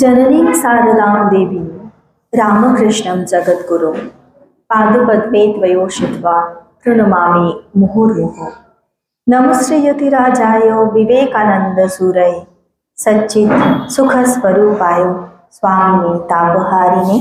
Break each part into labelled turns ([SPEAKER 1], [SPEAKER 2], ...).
[SPEAKER 1] जननीं शारदां देवीं रामकृष्णं जगद्गुरुं पादपद्मे त्वयोषित्वा प्रणमामि मुहुर्मुहुः। नमस्ते विवेकानन्दसूरये सच्चित् सुखस्वरूपाय स्वामिने तापहारिणे।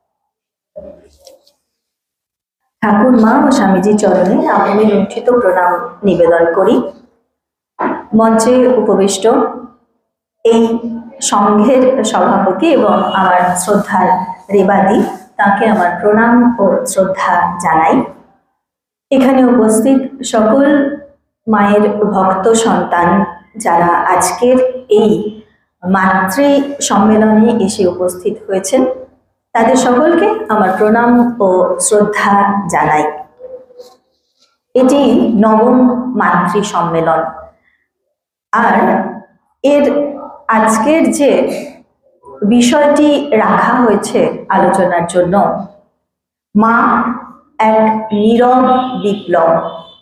[SPEAKER 1] ঠাকুর মা ও স্বামীজি চরণে আমি লুণ্ঠিত প্রণাম নিবেদন করি। মঞ্চে উপবিষ্ট এই সংঘের সভাপতি এবং আমার শ্রদ্ধার রেবাদি, তাকে আমার প্রণাম ও শ্রদ্ধা জানাই। এখানে উপস্থিত সকল মায়ের ভক্ত সন্তান যারা আজকের এই মাতৃ সম্মেলনে এসে উপস্থিত হয়েছেন, তাদের সকলকে আমার প্রণাম ও শ্রদ্ধা জানাই। এটি নবম মাতৃ সম্মেলন, আর এর আজকের যে বিষয়টি রাখা হয়েছে আলোচনার জন্য, মা এক নীরব বিপ্লব।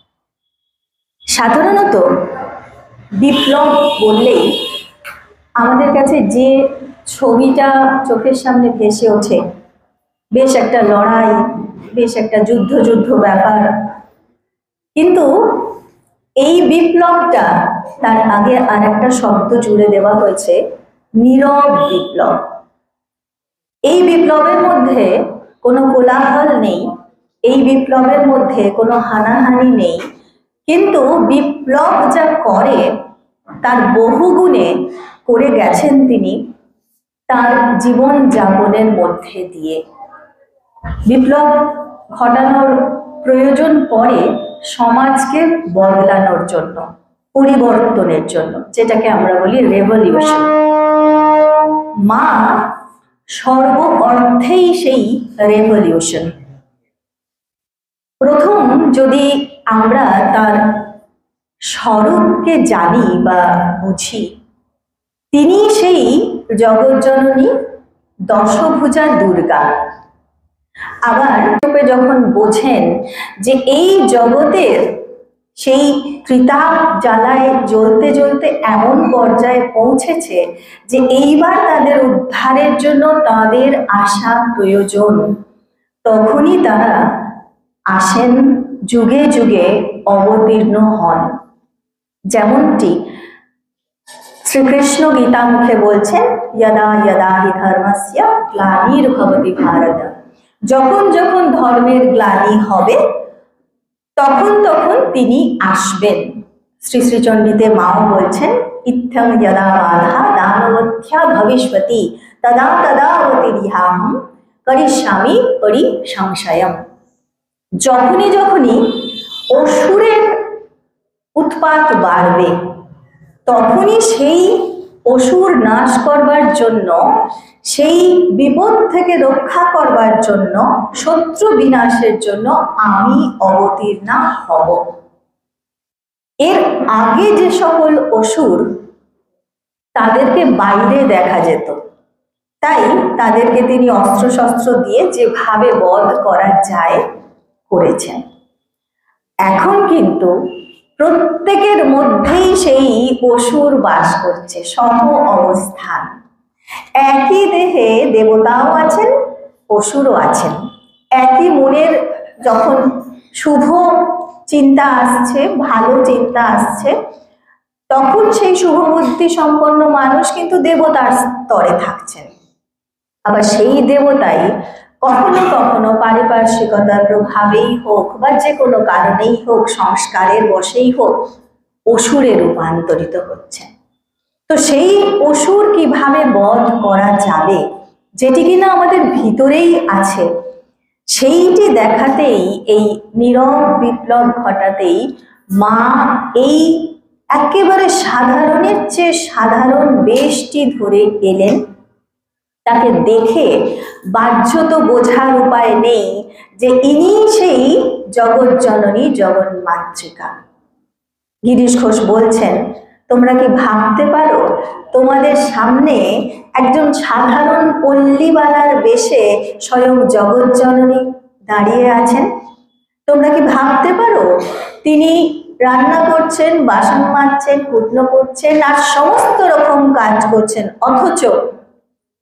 [SPEAKER 1] সাধারণত বিপ্লব বললেই আমাদের কাছে যে ছবিটা চোখের সামনে ভেসে ওঠে, বেশ একটা লড়াই, বেশ একটা যুদ্ধ ব্যাপার। কিন্তু এই বিপ্লবটা, তার আগে আর একটা শব্দ জুড়ে দেওয়া হয়েছে, নীরব বিপ্লব। এই বিপ্লবের মধ্যে কোনো কোলাহল নেই, এই বিপ্লবের মধ্যে কোনো হানাহানি নেই, কিন্তু বিপ্লব যা করে তার বহুগুণে করে গেছেন তিনি তার জীবন যাপনের মধ্যে দিয়ে। বিপ্লব ঘটানোর প্রয়োজন পড়ে সমাজকে বদলানোর জন্য, পরিবর্তনের জন্য, যেটাকে আমরা বলি রেভলিউশন। মা সর্ব অর্থেই সেই রেভলিউশন। প্রথম যদি আমরা তার স্বরূপকে জানি বা বুঝি, তিনি সেই জগজ্জননী দশভুজা দুর্গা। আবার যখন বোঝেন যে এই জগতের সেই ত্রিতাপ জ্বালায় জ্বলতে জ্বলতে এমন পর্যায়ে পৌঁছেছে যে এইবার তাদের উদ্ধারের জন্য তাদের আসা প্রয়োজন, তখনই তারা আসেন, যুগে যুগে অবতীর্ণ হন। যেমনটি শ্রীকৃষ্ণ গীতা মুখে বলছেন, যদা যদা হি ধর্মস্য গ্লানির্ভবতি ভারত। যখন যখন ধর্মের গ্লানি হবে তখন তখন তিনি আসবেন। শ্রী শ্রীচণ্ডীতে মাও বলছেন, ইত্থং যদা বাধা দানবত্যা ভবিষ্যতি তদা তদা অতিরিহাম করিষ্যামি পরিসংশয়ম। যখনই যখনই অসুরের উৎপাত বাড়বে, তখনই সেই অসুর নাশ করবার জন্য, সেই বিপদ থেকে রক্ষা করবার জন্য, শত্রু বিনাশের জন্য আমি অবতীর্ণ হব। এর আগে যে সকল অসুর, তাদেরকে বাইরে দেখা যেত, তাই তাদেরকে তিনি অস্ত্রশস্ত্র দিয়ে যেভাবে বধ করা যায় করেছেন। এখন কিন্তু প্রত্যেকের মধ্যেই সেই অসুর বাস করছে, সম অবস্থান। একই দেহে দেবতাও আছেন, অসুরও আছেন। একই মনের যখন শুভ চিন্তা আসছে, ভালো চিন্তা আসছে, তখন সেই শুভবুদ্ধি সম্পন্ন মানুষ কিন্তু দেবতার স্তরে থাকছেন। আবার সেই দেবতাই কখনো কখনো পারিপার্শ্বিকতার প্রভাবেই হোক বা যে কোনো কারণেই হোক, সংস্কারের বশেই হোক, অসুরে রূপান্তরিত হচ্ছেন। তো সেই অসুর কিভাবে বধ করা যাবে, যেটি কিনা আমাদের ভিতরেই আছে, সেইটি দেখাতেই, এই নীরব বিপ্লব ঘটাতেই মা এই একেবারে সাধারণের চেয়ে সাধারণ বেশটি ধরে এলেন। তাকে দেখে বাহ্যত বোঝার উপায় নেই যে ইনি সেই জগজ্জননী জগন্মাতৃকা। গিরিশ ঘোষ বলছেন, তোমরা কি ভাবতে পারো তোমাদের সামনে একজন সাধারণ পল্লীবালার বেশে স্বয়ং জগজ্জননী দাঁড়িয়ে আছেন? তোমরা কি ভাবতে পারো তিনি রান্না করছেন, বাসন মাজছেন, কুটনো করছেন আর সমস্ত রকম কাজ করছেন, অথচ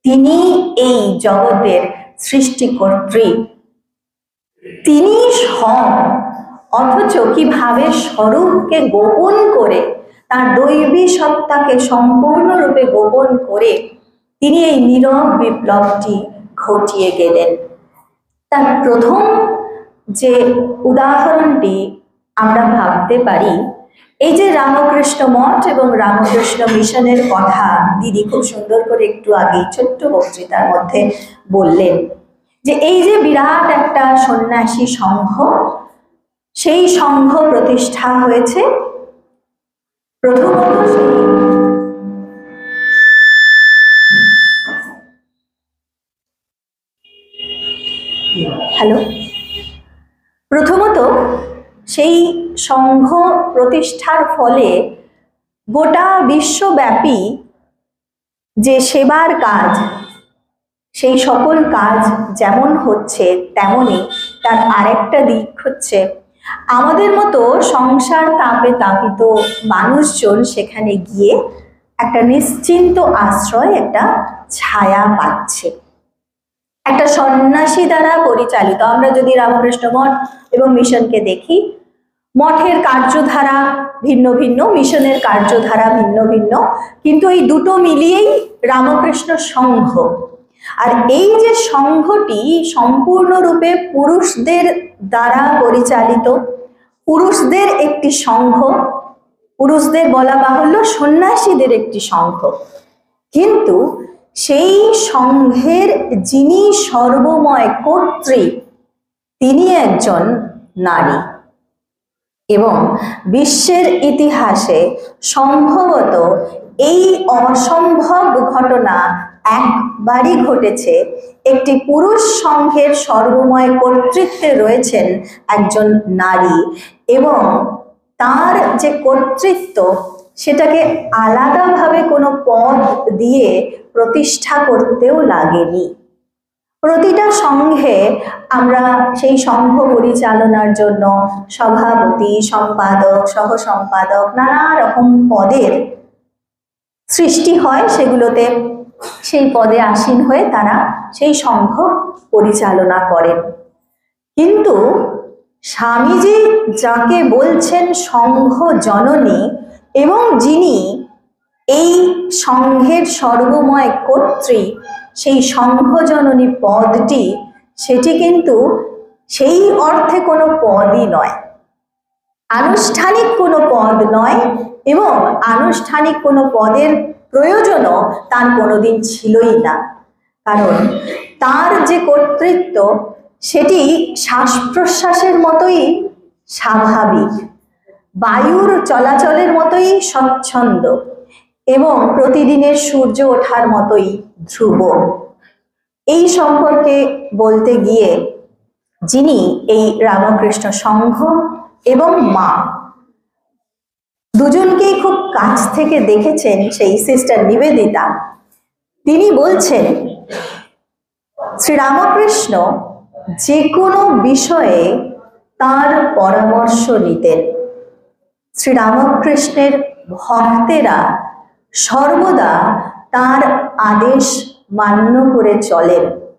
[SPEAKER 1] তিনি এই জগতের সৃষ্টিকর্ত্রী, তিনি স্বয়ং, অথচ কিভাবে স্বরূপকে গোপন করে, তার দৈবী সত্তাকে সম্পূর্ণরূপে গোপন করে তিনি এই নীরব বিপ্লবটি ঘটিয়ে গেলেন। তার প্রথম যে উদাহরণটি আমরা ভাবতে পারি, এই যে রামকৃষ্ণ মঠ এবং রামকৃষ্ণ মিশনের কথা দিদি খুব সুন্দর করে একটু আগে ছোট্ট বক্তৃতার মধ্যে বললেন, যে এই যে বিরাট একটা সন্ন্যাসী সংঘ, সেই সংঘ প্রতিষ্ঠা হয়েছে প্রথমত সেই সংঘ প্রতিষ্ঠার ফলে গোটা বিশ্বব্যাপী যে সেবার কাজ, সেই সকল কাজ যেমন হচ্ছে তেমনি তার আরেকটা দিক হচ্ছে আমাদের মতো সংসার তাপে তাপিত মানুষজন সেখানে গিয়ে একটা নিশ্চিন্ত আশ্রয়, একটা ছায়া পাচ্ছে। একটা সন্ন্যাসী দ্বারা পরিচালিত, আমরা যদি রামকৃষ্ণ মঠ এবং মিশনকে দেখি, মঠের কার্যধারা ভিন্ন ভিন্ন, মিশনের কার্যধারা ভিন্ন ভিন্ন, কিন্তু এই দুটো মিলিয়েই রামকৃষ্ণ সংঘ। আর এই যে সংঘটি সম্পূর্ণরূপে পুরুষদের দ্বারা পরিচালিত, পুরুষদের একটি সংঘ, পুরুষদের বলা বাহুল্য সন্ন্যাসীদের একটি সংঘ, কিন্তু সেই সংঘের যিনি সর্বময় কর্ত্রী তিনি একজন নারী। এবং বিশ্বের ইতিহাসে সম্ভবত এই অসম্ভব ঘটনা একবারই ঘটেছে, একটি পুরুষ সংঘের সর্বময় কর্তৃত্বে রয়েছেন একজন নারী, এবং তার যে কর্তৃত্ব সেটাকে আলাদাভাবে কোনো পদ দিয়ে প্রতিষ্ঠা করতেও লাগেনি। প্রতিটা সংঘে আমরা সেই সংঘ পরিচালনার জন্য সভাপতি, সম্পাদক, সহ সম্পাদক, নানা রকম পদের সৃষ্টি হয়, সেগুলোতে সেই পদে আসীন হয়ে তারা সেই সংঘ পরিচালনা করেন। কিন্তু স্বামীজি যাকে বলছেন সংঘ জননী, এবং যিনি এই সংঘের সর্বময় কর্ত্রী, সেই সংঘ জননী পদটি, সেটি কিন্তু সেই অর্থে কোনো পদই নয়, আনুষ্ঠানিক কোনো পদ নয়, এবং আনুষ্ঠানিক কোনো পদের প্রয়োজনও তার কোনোদিন ছিলই না। কারণ তার যে কর্তৃত্ব সেটি শ্বাস প্রশ্বাসের মতোই স্বাভাবিক, বায়ুর চলাচলের মতোই স্বচ্ছন্দ, এবং প্রতিদিনের সূর্য ওঠার মতোই ধ্রুব। এই সম্পর্কে বলতে গিয়ে যিনি এই রামকৃষ্ণ সংঘ এবং মা দুজনকেই খুব কাছ থেকে দেখেছেন, সেই সিস্টার নিবেদিতা, তিনি বলছেন শ্রীরামকৃষ্ণ যে কোনো বিষয়ে তার পরামর্শ নিতেন। শ্রীরামকৃষ্ণের ভক্তেরা সর্বদা তার আদেশ মান্য করে চলেন।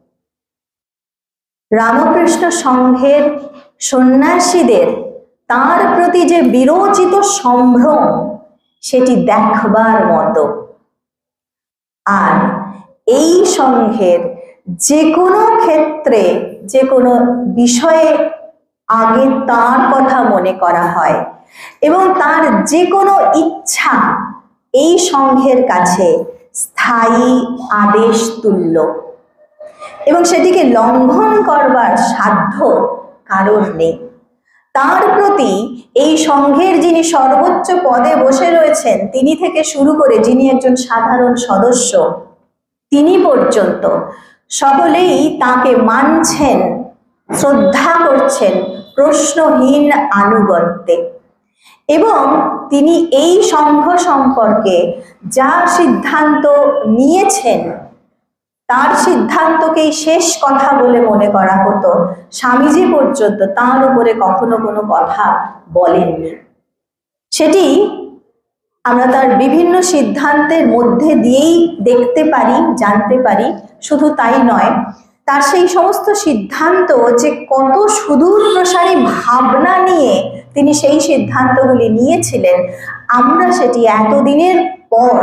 [SPEAKER 1] রামকৃষ্ণ সংঘের সন্ন্যাসীদের তার প্রতি যে বিরচিত সম্ভ্রম, সেটি দেখবার মতো। আর এই সংঘের যে কোনো ক্ষেত্রে, যে কোনো বিষয়ে আগে তার কথা মনে করা হয়, এবং তার যে কোনো ইচ্ছা এই সংঘের কাছে স্থায়ী আদেশ তুল্য, এবং সেটিকে লঙ্ঘন করবার সাধ্য কারোর নেই। তার প্রতি এই সংঘের যিনি সর্বোচ্চ পদে বসে রয়েছেন, তিনি থেকে শুরু করে যিনি একজন সাধারণ সদস্য, তিনি পর্যন্ত সকলেই তাকে মানছেন, শ্রদ্ধা করছেন প্রশ্নহীন আনুগত্যে। এবং তিনি এই সংঘ সম্পর্কে যা সিদ্ধান্ত নিয়েছেন, তার সিদ্ধান্তকেই শেষ কথা বলে মনে করা হতো। স্বামীজি পর্যন্ত তার উপরে কখনো কোনো কথা বলেননি। সেটি আমরা তার বিভিন্ন সিদ্ধান্তের মধ্যে দিয়েই দেখতে পারি, জানতে পারি। শুধু তাই নয়, তার সেই সমস্ত সিদ্ধান্ত যে কত সুদূর প্রসারী ভাবনা নিয়ে তিনি সেই সিদ্ধান্তগুলি নিয়েছিলেন, আমরা সেটি এতদিনের পর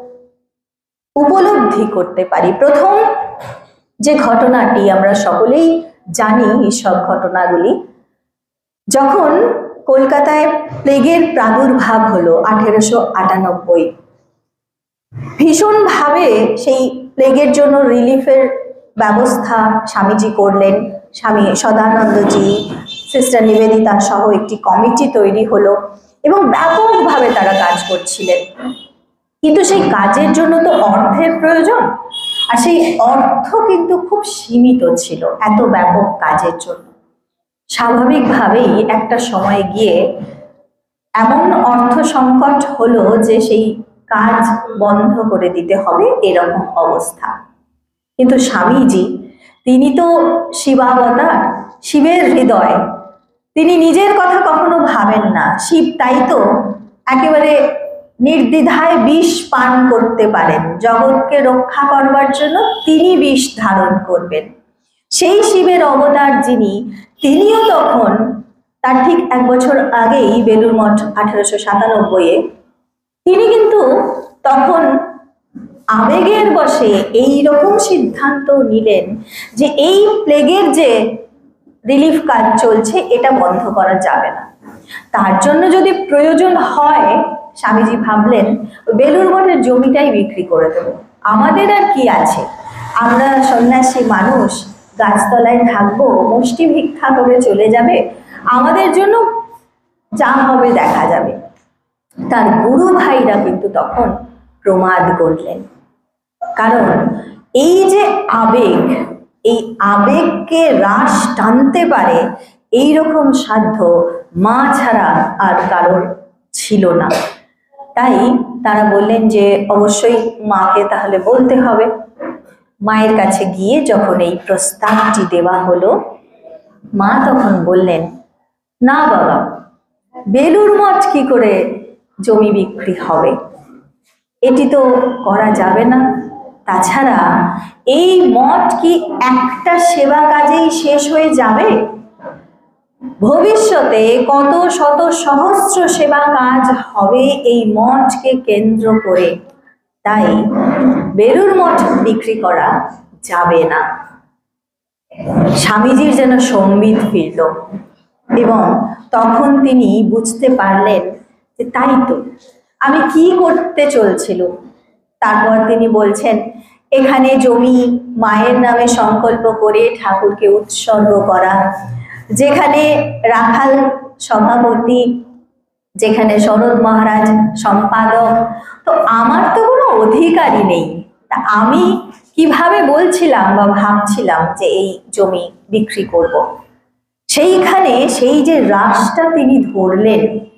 [SPEAKER 1] উপলব্ধি করতে পারি। প্রথম যে ঘটনাটি আমরা সকলেই জানি, এই সব ঘটনাগুলি, যখন কলকাতায় প্লেগের প্রাদুর্ভাব হলো 1898, ভীষণভাবে সেই প্লেগের জন্য রিলিফের ব্যবস্থা স্বামীজি করলেন। স্বামী সদানন্দজি, সিস্টার নিবেদিতা সহ একটি কমিটি তৈরি হলো এবং ব্যাপকভাবে তারা কাজ করছিলেন। কিন্তু সেই কাজের জন্য তো অর্থের প্রয়োজন, আর সেই অর্থ কিন্তু খুব সীমিত ছিল এত ব্যাপক কাজের জন্য। স্বাভাবিকভাবেই একটা সময় গিয়ে এমন অর্থ সংকট হলো যে সেই কাজ বন্ধ করে দিতে হবে, এরকম অবস্থা। কিন্তু স্বামীজি, তিনি তো শিবাবতার, শিবের হৃদয়, তিনি নিজের কথা কখনো ভাবেন না। শিব তাই তো একেবারে নির্দ্বিধায় বিষ পান করতে পারেন, জগৎকে রক্ষা করবার জন্য তিনি বিষ ধারণ করবেন। সেই শিবের অবতার যিনি, তিনিও তখন তার ঠিক 1 বছর আগেই বেলুড় মঠ 1897-এ, তিনি কিন্তু তখন আবেগের বশে এই রকম সিদ্ধান্ত নিলেন যে এই প্লেগের যে রিলিফ কাজ চলছে এটা বন্ধ করা যাবে না। তার জন্য যদি প্রয়োজন হয়, স্বামীজি ভাবলেন বেলুড় মঠের জমিটাই বিক্রি করে দেব। আমাদের আর কি আছে, আমরা সন্ন্যাসী মানুষ, গাছতলায় থাকবো, মুষ্টি ভিক্ষা করে চলে যাবে, আমাদের জন্য যা হবে দেখা যাবে। তার গুরু ভাইরা কিন্তু তখন প্রমাদ করলেন, কারণ এই যে আবেগ, এই আবেগকে রাশ টানতে পারে এই রকম সাধ্য মা ছাড়া আর কারোর ছিল না। তাই তারা বললেন যে অবশ্যই মাকে তাহলে বলতে হবে। মায়ের কাছে গিয়ে যখন এই প্রস্তাবটি দেওয়া হলো, মা তখন বললেন, না বাবা, বেলুড় মঠ কি করে জমি বিক্রি হবে, এটি তো করা যাবে না। তাছাড়া এই মঠ কি একটা সেবা কাজেই শেষ হয়ে যাবে? ভবিষ্যতে কত শত সহস্র সেবা কাজ হবে এই মঠকে কেন্দ্র করে। তাই বেলুড় মঠ বিক্রি করা যাবে না। স্বামীজির যেন সম্বিত ফিরল এবং তখন তিনি বুঝতে পারলেন যে তাই তো, আমি কি করতে চলছিল। তারপর তিনি বলছেন, এখানে জমি মায়ের নামে সংকল্প করে ঠাকুরকে উৎসর্গ করা, যেখানে রাখাল সভাপতি, যেখানে শরৎ মহারাজ সম্পাদক, তো আমার তো কোনো অধিকারই নেই। তা আমি কিভাবে বলছিলাম বা ভাবছিলাম যে এই জমি বিক্রি করব। সেইখানে সেই যে রাশটা তিনি ধরলেন,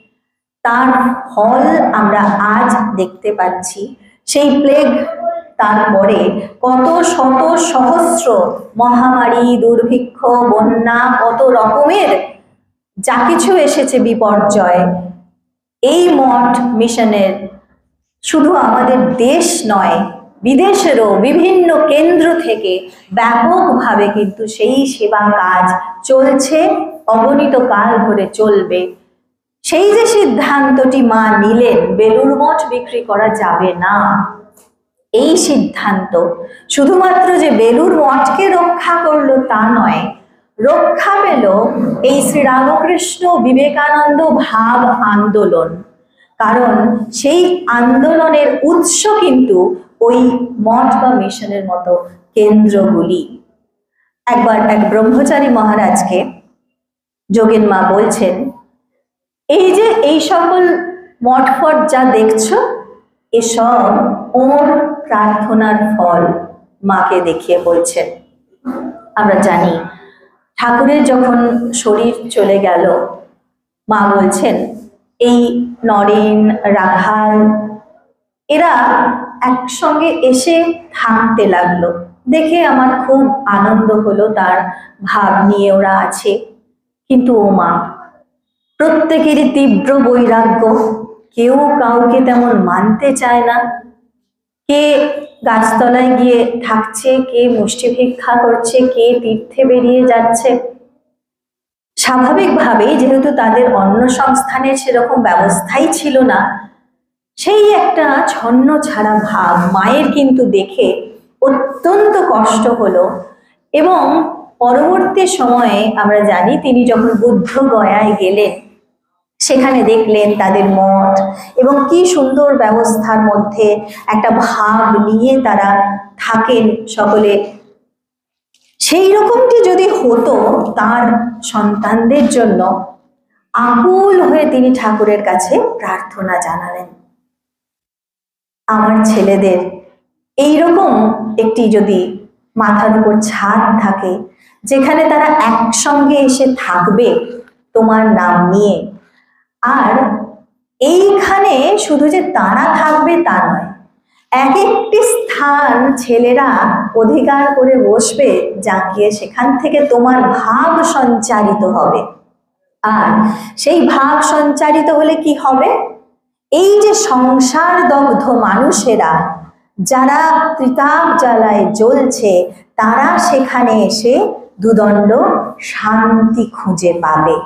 [SPEAKER 1] তার ফল আমরা আজ দেখতে পাচ্ছি। সেই প্লেগ, তারপরে কত শত সহস্র মহামারী, দুর্ভিক্ষ, বন্যা, কত রকমের যা কিছু এসেছে বিপর্যয়, এই মঠ মিশনের শুধু আমাদের দেশ নয়, বিদেশেরও বিভিন্ন কেন্দ্র থেকে ব্যাপকভাবে কিন্তু সেই সেবা কাজ চলছে, অগণিত কাল ধরে চলবে। সেই যে সিদ্ধান্তটি মা নিলেন, বেলুড় মঠ বিক্রি করা যাবে না, এই সিদ্ধান্ত শুধুমাত্র যে বেলুড় মঠকে রক্ষা করলো তা নয়, রক্ষা পেল এই শ্রীরামকৃষ্ণ বিবেকানন্দ ভাব আন্দোলন। কারণ সেই আন্দোলনের উৎস কিন্তু ওই মঠ বা মিশনের মতো কেন্দ্রগুলি। একবার এক ব্রহ্মচারী মহারাজকে যোগেন মা বলছেন, এই যে এই সকল মঠ ফট যা দেখছো, এসব ওর প্রার্থনার ফল। মাকে দেখিয়ে বলছেন, আমরা জানি ঠাকুরের যখন শরীর চলে গেল, মা বলছেন এই নরেন, রাখাল, এরা একসঙ্গে এসে থাকতে লাগলো। দেখে আমার খুব আনন্দ হলো, তার ভাব নিয়ে ওরা আছে। কিন্তু ও মা, প্রত্যেকেরই তীব্র বৈরাগ্য, কেউ কাউকে তেমন মানতে চায় না, কে গাছতলায় গিয়ে থাকছে, কে মুষ্টি ভিক্ষা করছে, কে তীর্থে বেরিয়ে যাচ্ছে। স্বাভাবিকভাবেই যেহেতু তাদের অন্ন সংস্থানের সেরকম ব্যবস্থাই ছিল না, সেই একটা ছন্ন ছাড়া ভাব মায়ের কিন্তু দেখে অত্যন্ত কষ্ট হলো। এবং পরবর্তী সময়ে আমরা জানি তিনি যখন বুদ্ধ গয়ায় গেলেন, সেখানে দেখলেন তাদের মঠ এবং কি সুন্দর ব্যবস্থার মধ্যে একটা ভাব নিয়ে তারা থাকেন সকলে। সেই রকমটি যদি হতো তার সন্তানদের জন্য, আকুল হয়ে তিনি ঠাকুরের কাছে প্রার্থনা জানালেন, আমার ছেলেদের এইরকম একটি যদি মাথার উপর ছাদ থাকে, যেখানে তারা একসঙ্গে এসে থাকবে তোমার নাম নিয়ে। আর এইখানে শুধু যে তারা থাকবে তা নয়, এক একটি স্থান ছেলেরা অধিকার করে বসবে, জাঁকিয়ে সেখান থেকে তোমার ভাব সঞ্চারিত হবে। আর সেই ভাব সঞ্চারিত হলে কি হবে? এই যে সংসার দগ্ধ মানুষেরা যারা ত্রিতাপ জ্বালায় জ্বলছে, তারা সেখানে এসে দুদণ্ড শান্তি খুঁজে পাবে।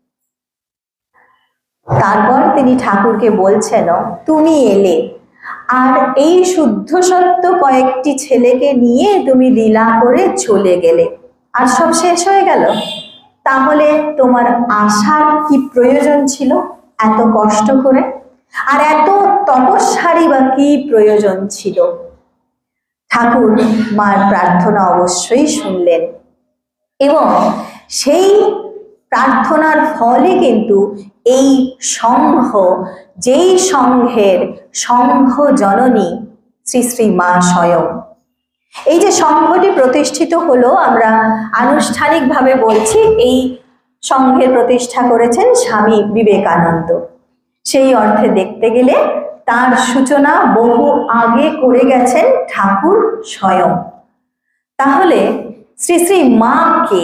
[SPEAKER 1] তারপর তিনি ঠাকুরকে বলছেন, তুমি এলে আর এই শুদ্ধ সত্য কয়েকটি ছেলেকে নিয়ে তুমি লীলা করে চলে গেলে, আর সব শেষ হয়ে গেল। তাহলে তোমার আসার কি প্রয়োজন ছিল এত কষ্ট করে? আর এত তপস্যারই বা কি প্রয়োজন ছিল? ঠাকুর মার প্রার্থনা অবশ্যই শুনলেন এবং সেই প্রার্থনার ফলে কিন্তু এই সংঘ, যেই সংঘের সংঘ জননী শ্রী শ্রী মা স্বয়ং, এই যে সংঘটি প্রতিষ্ঠিত হলো, আমরা আনুষ্ঠানিকভাবে বলছি এই সংঘের প্রতিষ্ঠা করেছেন স্বামী বিবেকানন্দ। সেই অর্থে দেখতে গেলে তার সূচনা বহু আগে করে গেছেন ঠাকুর স্বয়ং। তাহলে শ্রী শ্রী মা কে?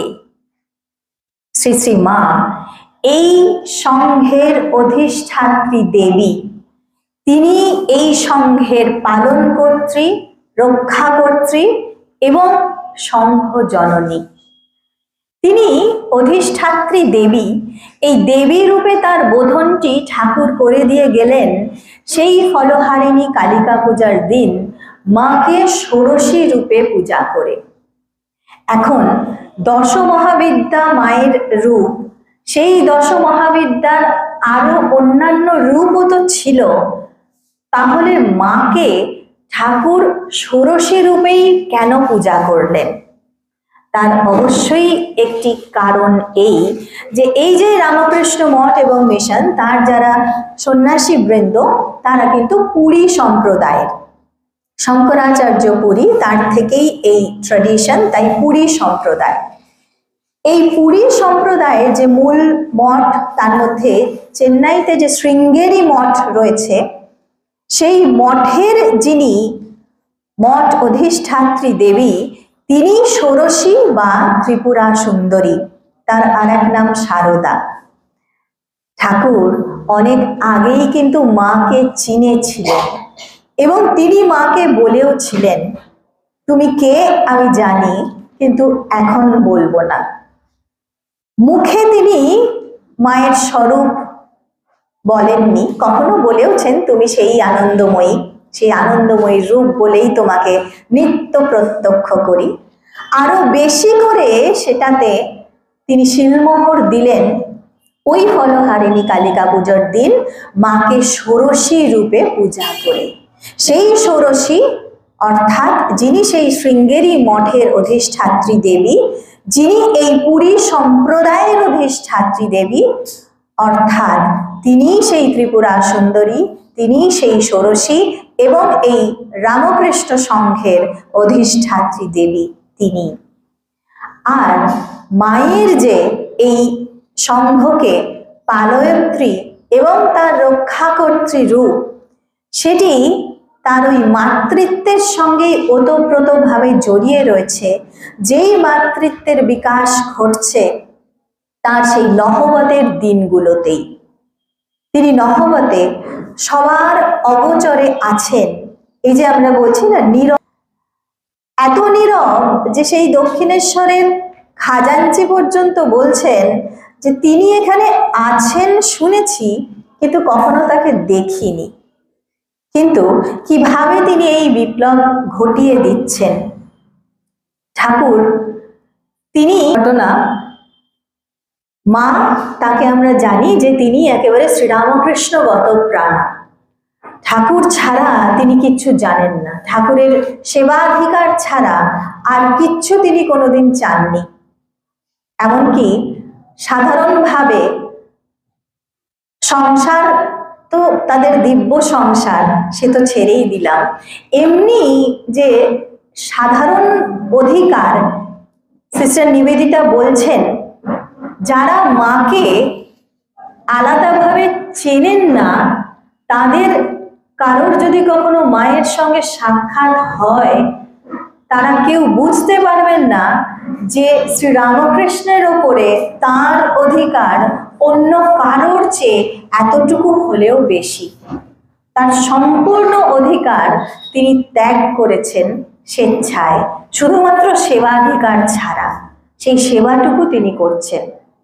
[SPEAKER 1] শ্রী শ্রী মা এই সংঘের অধিষ্ঠাত্রী দেবী, তিনি এই সংঘের পালনকর্ত্রী, রক্ষাকর্ত্রী এবং সংঘ জননী। তিনি অধিষ্ঠাত্রী দেবী। এই দেবী রূপে তার বোধনটি ঠাকুর করে দিয়ে গেলেন সেই ফলহারিণী কালিকা পূজার দিন মাকে ষোড়শী রূপে পূজা করে। এখন দশ মহাবিদ্যা মায়ের রূপ, সেই দশ মহাবিদ্যার আরো অন্যান্য রূপও তো ছিল। তাহলে মাকে ঠাকুর ষোড়শী রূপেই কেন পূজা করলেন? তার অবশ্যই একটি কারণ এই যে এই যে রামকৃষ্ণ মঠ এবং মিশন, তার যারা সন্ন্যাসী বৃন্দ, তারা কিন্তু পুরী সম্প্রদায়ের, শঙ্করাচার্য পুরী, তার থেকেই এই ট্র্যাডিশন, তাই পুরী সম্প্রদায়। এই পুরী সম্প্রদায়ের যে মূল মঠ, তার মধ্যে চেন্নাইতে যে শৃঙ্গেরি মঠ রয়েছে, সেই মঠের যিনি মঠ অধিষ্ঠাত্রী দেবী, তিনি ষোড়শী বা ত্রিপুরা সুন্দরী, তার আর এক নাম শারদা। ঠাকুর অনেক আগেই কিন্তু মাকে চিনেছিলেন এবং তিনি মাকে বলেও ছিলেন, তুমি কে আমি জানি, কিন্তু এখন বলবো না। মুখে তিনি মায়ের স্বরূপ বলেননি, কখনো বলেওছেন তুমি সেই আনন্দময়ী, সেই আনন্দময়ী রূপ বলেই তোমাকে নিত্য প্রত্যক্ষ করি। আরো বেশি করে সেটাতে তিনি শিলমোহর দিলেন ওই ফলহারিণী কালিকা পুজোর দিন মাকে ষোড়শী রূপে পূজা করে। সেই ষোড়শী অর্থাৎ যিনি সেই শৃঙ্গেরি মঠের অধিষ্ঠাত্রী দেবী, যিনি এই পুরী সম্প্রদায়ের অধিষ্ঠাত্রী দেবী, অর্থাৎ তিনি সেই ত্রিপুরা সুন্দরী, তিনি সেই ষোড়শী এবং এই রামকৃষ্ণ সংঘের অধিষ্ঠাত্রী দেবী তিনি। আর মায়ের যে এই সংঘকে পালয়ত্রী এবং তার রক্ষাকর্ত্রী রূপ, সেটি তার ওই মাতৃত্বের সঙ্গে ওতপ্রোতভাবে জড়িয়ে রয়েছে। যেই মাতৃত্বের বিকাশ ঘটছে তার সেই নহবতের দিনগুলোতেই। তিনি নহবতে সবার অগোচরে আছেন। এই যে আমরা বলছি না নীরব, এত নীরব যে সেই দক্ষিণেশ্বরের খাজাঞ্চি পর্যন্ত বলছেন যে তিনি এখানে আছেন শুনেছি, কিন্তু কখনো তাকে দেখিনি। কিন্তু কিভাবে তিনি এই বিপ্লব ঘটিয়ে দিচ্ছেন ঠাকুর, তিনি ঘটনা মা, তাকে আমরা জানি যে তিনি একেবারে শ্রীরামকৃষ্ণগত প্রাণা। ঠাকুর ছাড়া তিনি কিচ্ছু জানেন না, ঠাকুরের সেবাধিকার ছাড়া আর কিচ্ছু তিনি কোনোদিন চাননি। এমনকি সাধারণভাবে সংসার তো তাদের দিব্য সংসার, সে তো ছেড়েই দিলাম, এমনি যে সাধারণ অধিকার, সিস্টার নিবেদিতা বলছেন যারা মাকে আলাদাভাবে চেনেন না, তাদের কারোর যদি কখনো মায়ের সঙ্গে সাক্ষাৎ হয়, তারা কেউ বুঝতে পারবেন না যে শ্রীরামকৃষ্ণের ওপরে তার অধিকার অন্য কারোর চেয়ে এতটুকু হলেও বেশি। তার সম্পূর্ণ অধিকার তিনি ত্যাগ করেছেন স্বেচ্ছায়, শুধুমাত্র সেবাধিকার ছাড়া। সেই সেবাটুকু তিনি করছেন।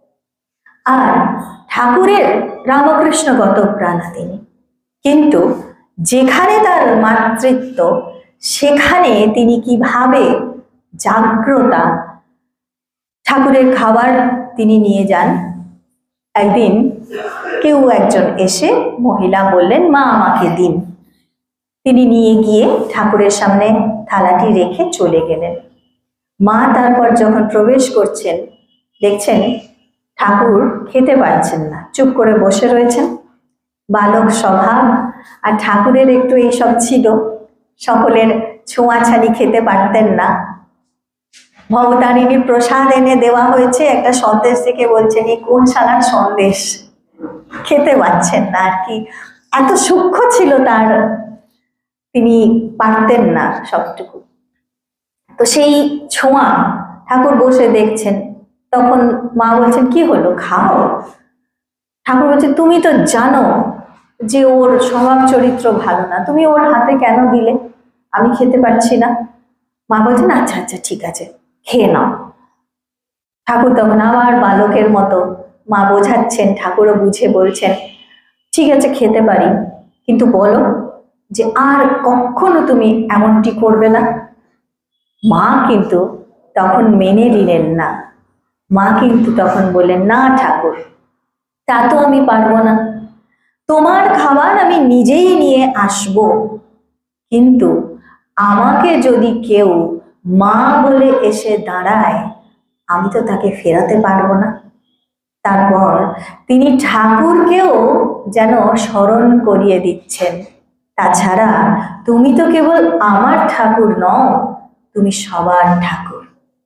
[SPEAKER 1] আর ঠাকুরের রামকৃষ্ণগত প্রাণা তিনি, কিন্তু যেখানে তার মাতৃত্ব সেখানে তিনি কিভাবে জাগ্রতা। ঠাকুরের খাবার তিনি নিয়ে যান। একদিন কেউ একজন এসে মহিলা বললেন, মা আমাকে দিন। তিনি নিয়ে গিয়ে ঠাকুরের সামনে থালাটি রেখে চলে গেলেন। মা তারপর যখন প্রবেশ করছেন, দেখছেন ঠাকুর খেতে পারছেন না, চুপ করে বসে রয়েছেন। বালক স্বভাব, আর ঠাকুরের একটু এইসব ছিল, সকলের ছোঁয়াছানি খেতে পারতেন না। ভবতারিণী প্রসাদ এনে দেওয়া হয়েছে, একটা সন্দেশ থেকে বলছেন এই কোন শালার সন্দেশ, খেতে পারছেন না আর কি। এত সূক্ষ্ম ছিল তার, তিনি পারতেন না সবটুকু। তো সেই ছোঁয়া, ঠাকুর বসে দেখছেন। তখন মা বলছেন কি হলো, খাও। ঠাকুর বলছেন তুমি তো জানো যে ওর স্বভাব চরিত্র ভালো না, তুমি ওর হাতে কেন দিলে, আমি খেতে পারছি না। মা বলছেন আচ্ছা আচ্ছা ঠিক আছে, খেয়ে নাও। ঠাকুর তখন আবার বালকের মতো, মা বোঝাচ্ছেন, ঠাকুরও বুঝে বলছেন ঠিক আছে খেতে পারি, কিন্তু বলো যে আর কখনো তুমি এমনটি করবে না। মা কিন্তু তখন মেনে নিলেন না। মা কিন্তু তখন বললেন, না ঠাকুর, তা তো আমি পারবো না, তোমার খাবার আমি নিজেই নিয়ে আসব, কিন্তু আমাকে যদি কেউ মা বলে এসে দাঁড়ায়, আমি তো তাকে ফেরাতে পারবো না। তারপর তিনি ঠাকুরকেও যেন স্মরণ করিয়ে দিচ্ছেন, তাছাড়া তুমি তো কেবল আমার ঠাকুর নও, তুমি সবার ঠাকুর।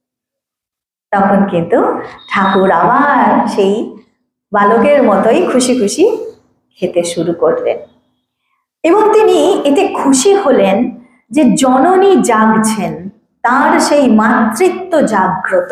[SPEAKER 1] তখন কিন্তু ঠাকুর আবার সেই বালকের মতোই খুশি খুশি খেতে শুরু করলেন। এবং তিনি এতে খুশি হলেন যে জননী জাগছেন, তার সেই মাতৃত্ব জাগ্রত।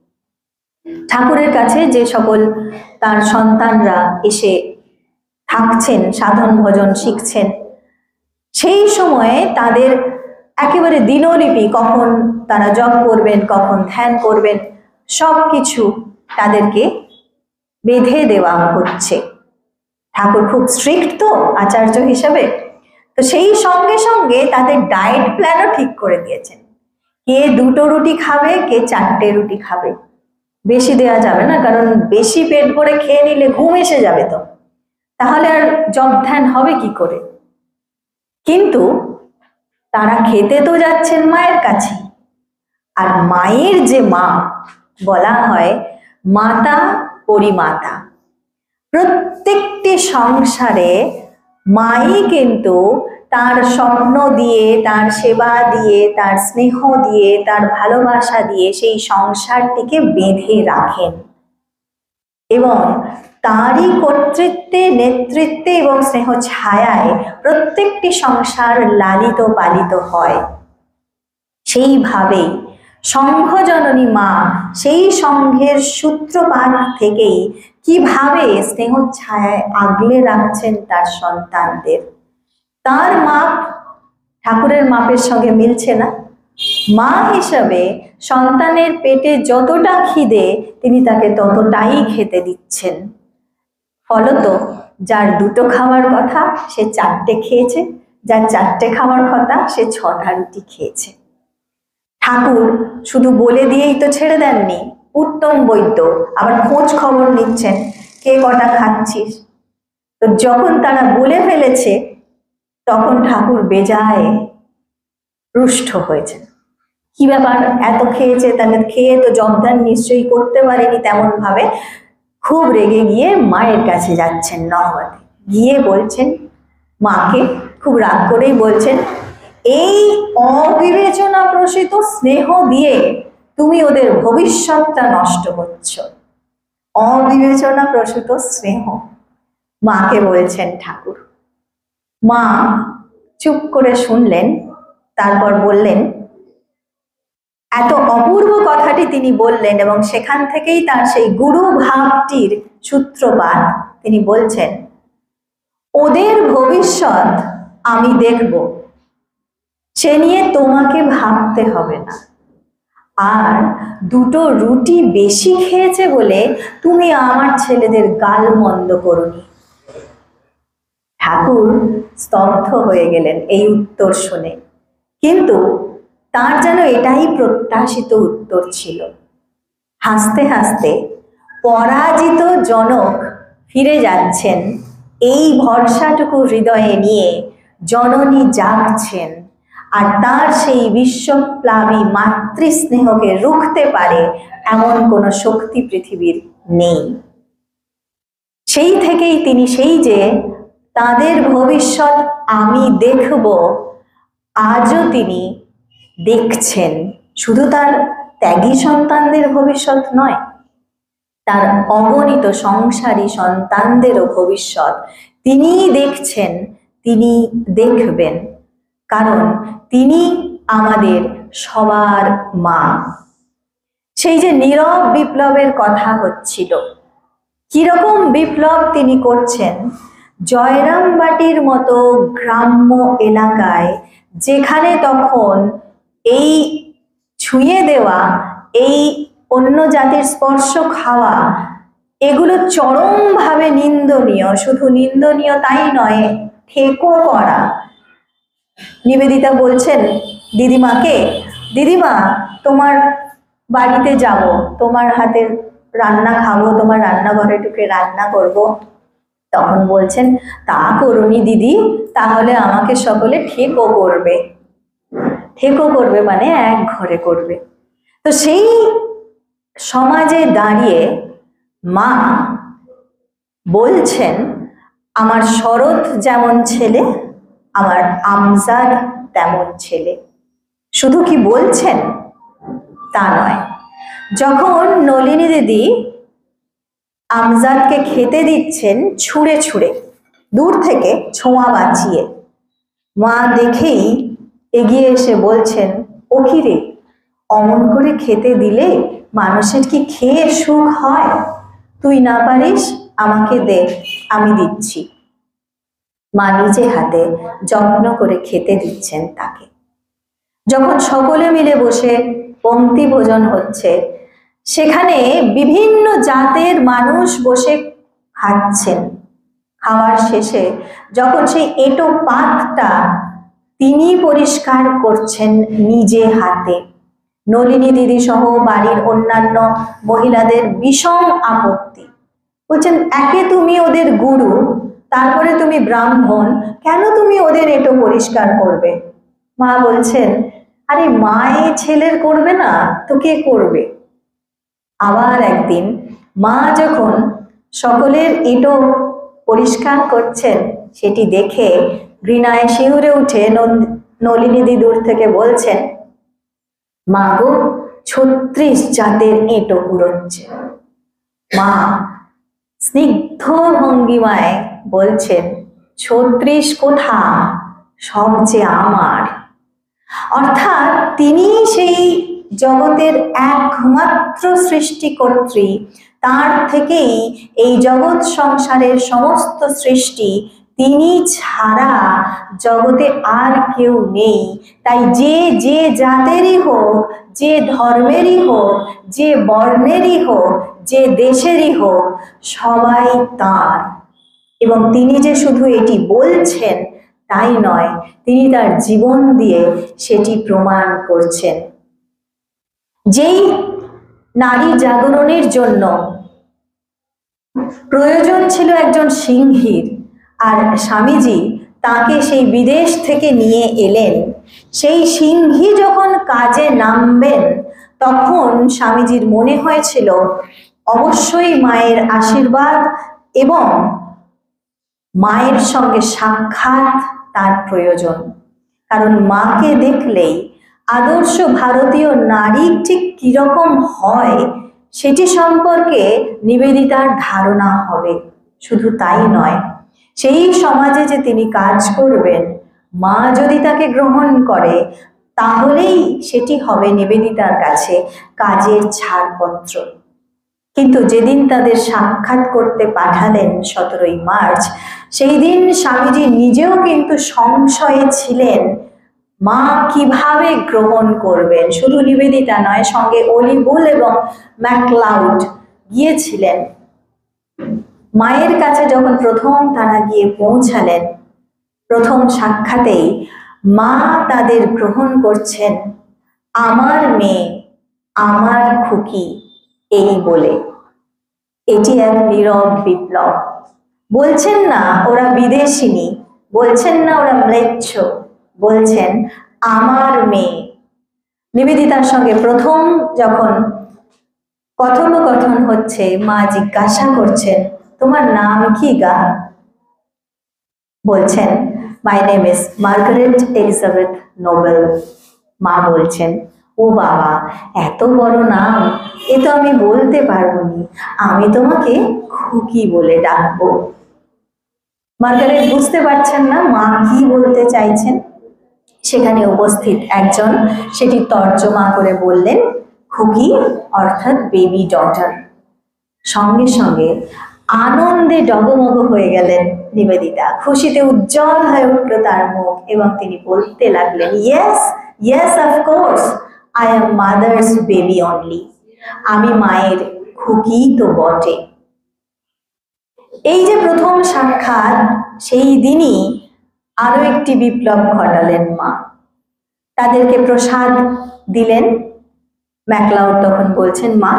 [SPEAKER 1] ঠাকুরের কাছে যে সকল তার সন্তানরা এসে থাকছেন, সাধন ভজন শিখছেন, সেই সময়ে তাদের একেবারে দিনলিপি, কখন তারা জপ করবেন, কখন ধ্যান করবেন, সব কিছু তাদেরকে বেঁধে দেওয়া হচ্ছে। ঠাকুর খুব স্ট্রিক্ট তো আচার্য হিসাবে, তো সেই সঙ্গে সঙ্গে তাদের ডায়েট প্ল্যানও ঠিক করে দিয়েছেন। কে 2টো রুটি খাবে, কে 4টে রুটি খাবে, বেশি দেওয়া যাবে না, কারণ বেশি পেট ভরে খেয়ে নিলে ঘুম এসে যাবে, তো তাহলে আর জপ ধ্যান হবে কি করে। কিন্তু তারা খেতে তো যাচ্ছেন মায়ের কাছে, আর মায়ের যে মা বলা হয় মাতা পরিমাতা, প্রত্যেকটি সংসারে মাই কিন্তু তার স্বপ্ন দিয়ে, তার সেবা দিয়ে, তার স্নেহ দিয়ে, তার ভালোবাসা দিয়ে সেই সংসারটিকে বেঁধে রাখেন, এবং তারই কর্তৃত্বে, নেতৃত্বে এবং স্নেহ ছায়ায় প্রত্যেকটি সংসার লালিত পালিত হয়। সেইভাবেই সংঘজননী মা সেই সংঘের সূত্রপাত থেকেই কিভাবে স্নেহ ছায়ায় আগলে রাখছেন তার সন্তানদের। তার মাপ ঠাকুরের মাপের সঙ্গে মিলছে না। মা হিসাবে সন্তানের পেটে যতটা খিদে তিনি তাকে ততটাই খেতে দিচ্ছেন। ফলত যার দুটো খাওয়ার কথা সে 4টে খেয়েছে, যার 4টে খাওয়ার কথা সে 6টা রুটি খেয়েছে। ঠাকুর শুধু বলে দিয়েই তো ছেড়ে দেননি, উত্তম বৈদ্য আবার খোঁজ খবর নিচ্ছেন কে কটা খাচ্ছিস। তো যখন তারা বলে ফেলেছে তখন ঠাকুর বেজায় রুষ্ট হয়েছে। কি ব্যাপার, এত খেয়েছে, তাহলে খেয়ে তো জবদান নিশ্চয়ই করতে পারেনি তেমন ভাবে। খুব রেগে গিয়ে মায়ের কাছে যাচ্ছেন নহবতে, গিয়ে বলছেন মাকে, খুব রাগ করেই বলছেন, এই অবিবেচনা প্রসূত স্নেহ দিয়ে তুমি ওদের ভবিষ্যৎটা নষ্ট করছো। অবিবেচনা প্রসূত স্নেহ মাকে বলছেন ঠাকুর। মা চুপ করে শুনলেন, তারপর বললেন, এত অপূর্ব কথাটি তিনি বললেন এবং সেখান থেকেই তার সেই গুরু ভাবটির সূত্রপাত। তিনি বলছেন, ওদের ভবিষ্যৎ আমি দেখব, সে নিয়ে তোমাকে ভাবতে হবে না। আর 2টো রুটি বেশি খেয়েছে বলে তুমি আমার ছেলেদের গাল মন্দ করোনি। ঠাকুর স্তব্ধ হয়ে গেলেন এই উত্তর শুনে, কিন্তু তার যেন এটাই প্রত্যাশিত উত্তর ছিল। হাসতে হাসতে পরাজিত জনক ফিরে যাচ্ছেন, এই ভরসাটুকু হৃদয়ে নিয়ে জননী জাগছেন, আর তার সেই বিশ্বপ্লাবী মাতৃস্নেহকে রুখতে পারে এমন কোনো শক্তি পৃথিবীর নেই। সেই থেকেই তিনি সেই যে তাদের ভবিষ্যৎ আমি দেখব আজও তিনি দেখছেন। শুধু তার ত্যাগী সন্তানদের ভবিষ্যৎ নয়, তার অগণিত সংসারী সন্তানদেরও ভবিষ্যৎ তিনিই দেখছেন, তিনি দেখবেন, কারণ তিনি আমাদের সবার মা। সেই যে নীরব বিপ্লবের কথা হচ্ছিল, কিরকম বিপ্লব তিনি করছেন, জয়রামবাটির মতো গ্রাম্য এলাকায়, যেখানে তখন এই ছুঁয়ে দেওয়া, এই অন্য জাতির স্পর্শ খাওয়া, এগুলো চরমভাবে নিন্দনীয়। শুধু নিন্দনীয় তাই নয়, ঠেকো করা। নিবেদিতা বলছেন দিদিমাকে, দিদিমা তোমার বাড়িতে যাব, তোমার হাতের রান্না খাবো, তোমার রান্নাঘরে ঢুকে রান্না করব। তখন বলছেন, তা করুনি দিদি, তাহলে আমাকে সকলে ঠেকো করবে। ঠেকো করবে মানে এক ঘরে করবে। তো সেই সমাজে দাঁড়িয়ে মা বলছেন, আমার শরৎ যেমন ছেলে, আমার আমজাদ তেমন ছেলে। শুধু কি বলছেন তা নয়, যখন নলিনী দিদি আমজাদকে খেতে দিচ্ছেন ছুঁড়ে ছুঁড়ে, দূর থেকে ছোঁয়া বাঁচিয়ে, মা দেখেই এগিয়ে এসে বলছেন, ও কি রে, অমন করে খেতে দিলে মানুষের কি খেয়ে সুখ হয়? তুই না পারিস, আমাকে দে, আমি দিচ্ছি। মা নিজে হাতে যত্ন করে খেতে দিচ্ছেন তাকে। যখন সকলে মিলে বসে পংক্তি ভোজন হচ্ছে, সেখানে বিভিন্ন জাতের মানুষ বসে খাচ্ছেন। খাওয়ার শেষে যখন সেই এঁটো পাতটা তিনি পরিষ্কার করছেন নিজে হাতে, নলিনী দিদি সহ বাড়ির অন্যান্য মহিলাদের বিষম আপত্তি। বলছেন, একে তুমি ওদের গুরু, তারপরে তুমি ব্রাহ্মণ, কেন তুমি ওদের এঁটো পরিষ্কার করবে? মা বলছেন, আরে মায়ে ছেলের করবে না তো কে করবে? আবার একদিন মা যখন সকলের এঁটো পরিষ্কার করছেন, সেটি দেখে ঘৃণায় শিউরে উঠে নলিনী দি দূর থেকে বলছেন, মা গো, 36 জাতের এঁটো কুড়োচ্ছে। মা স্নিগ্ধ ভঙ্গিমায় বলছেন, 36 কোথা, সব যে আমার। অর্থাৎ তিনি সেই জগতের একমাত্র সৃষ্টিকর্ত্রী, তার থেকেই এই জগৎ সংসারের সমস্ত সৃষ্টি, তিনি ছাড়া জগতে আর কেউ নেই। তাই যে যে জাতেরই হোক, যে ধর্মেরই হোক, যে বর্ণেরই হোক, যে দেশেরই হোক, সবাই তার। এবং তিনি যে শুধু এটি বলছেন তাই নয়, তিনি তার জীবন দিয়ে সেটি প্রমাণ করছেন। যেই নারী জাগরণের জন্য প্রয়োজন ছিল একজন সিংহীর, আর স্বামীজি তাকে সেই বিদেশ থেকে নিয়ে এলেন, সেই সিংহী যখন কাজে নামবেন তখন স্বামীজির মনে হয়েছিল অবশ্যই মায়ের আশীর্বাদ এবং মায়ের সঙ্গে সাক্ষাৎ তার প্রয়োজন। কারণ মাকে দেখলেই আদর্শ ভারতীয় নারী ঠিক কিরকম হয় সেটি সম্পর্কে নিবেদিতার ধারণা হবে। শুধু তাই নয়, সেই সমাজে যে তিনি কাজ করবেন, মা যদি তাকে গ্রহণ করে তাহলেই সেটি হবে নিবেদিতার কাছে কাজের ছাড়পত্র। কিন্তু যেদিন তাদের সাক্ষাৎ করতে পাঠালেন 17ই মার্চ, সেই দিন স্বামীজি নিজেও কিন্তু সংশয়ে ছিলেন মা কিভাবে গ্রহণ করবেন। শুধু নিবেদিতা নয়, সঙ্গে অলি বুল এবং ম্যাকলাউড গিয়েছিলেন। মায়ের কাছে যখন প্রথম তারা গিয়ে পৌঁছালেন, প্রথম সাক্ষাতেই মা তাদের গ্রহণ করছেন আমার মেয়ে, আমার খুকি এই বলে। এটি এক নীরব বিপ্লব। বলছেন না ওরা বিদেশিনী, বলছেন না ওরা ম্লেচ্ছ, বলছেন আমার মেয়ে। নিবেদিতার সঙ্গে প্রথম যখন কথোপকথন হচ্ছে, মা জিজ্ঞাসা করছেন তোমার নাম কি গা? বলছেন my name is Margaret Elizabeth Noble. মা বলছেন ও বাবা, এত বড় নাম, এ তো আমি বলতে পারবো নি, আমি তোমাকে খুকি বলে ডাকবো। মার্গারেট বুঝতে পারছেন না মা কি বলতে চাইছেন। সেখানে উপস্থিত একজন সেটি তর্জমা করে বললেন খুকি অর্থাৎ বেবি ডটার। সঙ্গে সঙ্গে আনন্দে ডগমগ হয়ে গেলেন নিবেদিতা, খুশিতে উজ্জ্বল হয়ে উঠল তার মুখ এবং তিনি বলতে লাগলেন yes yes of course I am mother's baby only. আমি মায়ের খুকি তো বটে। এই যে প্রথম সাক্ষাৎ, সেই দিনই আরো একটি বিপ্লব ঘটালেন মা। তাদেরকে প্রসাদ দিলেন। ম্যাকলাউড তখন বলছেন মা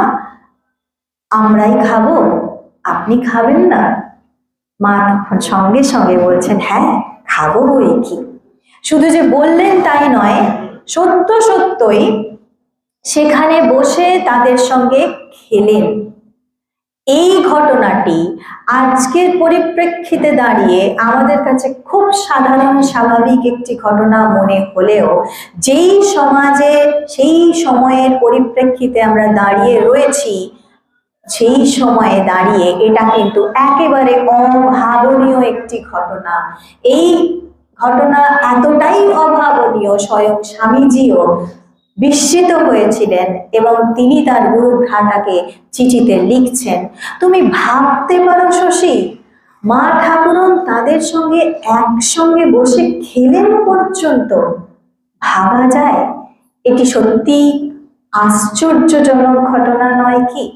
[SPEAKER 1] আমরাই খাবো, আপনি খাবেন না? মা তখন সঙ্গে সঙ্গে বলছেন হ্যাঁ খাবো বই কি। শুধু যে বললেন তাই নয়, সত্য সত্যই সেখানে বসে তাদের সঙ্গে খেলেন। এই ঘটনাটি আজকের পরিপ্রেক্ষিতে দাঁড়িয়ে আমাদের কাছে খুব সাধারণ স্বাভাবিক একটি ঘটনা মনে হলেও যেই সমাজে সেই সময়ের পরিপ্রেক্ষিতে আমরা দাঁড়িয়ে রয়েছি, সেই সময়ে দাঁড়িয়ে এটা কিন্তু একেবারে অভাবনীয় একটি ঘটনা। এই ঘটনা এতটাই অভাবনীয়, স্বয়ং স্বামীজিও বিস্মিত হয়েছিলেন এবং তিনি তার গুরু ভ্রাতাকে চিঠিতে লিখছেন, তুমি ভাবতে পারো শশী, মা ঠাকুরন তাদের সঙ্গে একসঙ্গে বসে খেলেন পর্যন্ত। ভাবা যায় এটি সত্যি আশ্চর্যজনক ঘটনা নয় কি?